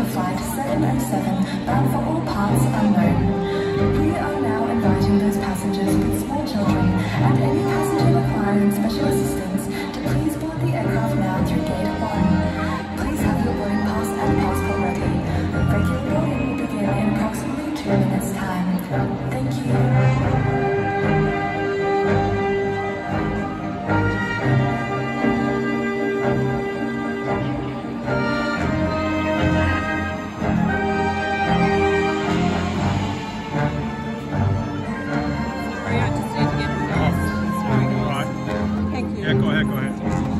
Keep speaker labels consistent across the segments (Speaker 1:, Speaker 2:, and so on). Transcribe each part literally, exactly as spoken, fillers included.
Speaker 1: for flight seven oh seven, bound for all parts unknown. We are now inviting those passengers with small children and any passenger requiring special assistance to please board the aircraft now through gate one. Please have your boarding pass and passport ready. Regular boarding will begin in approximately two minutes' time. Thank you.
Speaker 2: Yeah, go ahead, go ahead.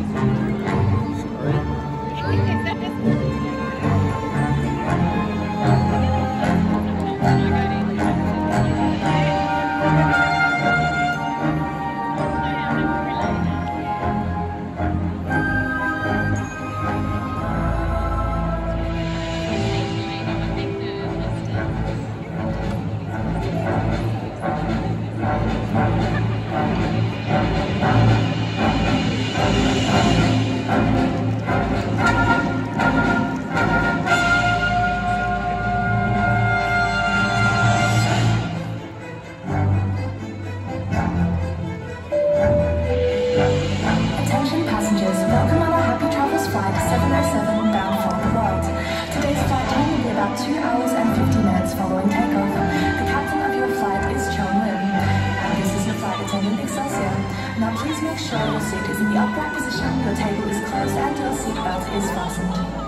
Speaker 1: Attention passengers, welcome on our Happy Travels flight seven oh seven bound for the world. Today's flight time will be about two hours and fifty minutes following takeoff. The captain of your flight is Chong Lin, and this is your flight attendant Excelsior. Now please make sure your seat is in the upright position, your table is closed and your seatbelt is fastened.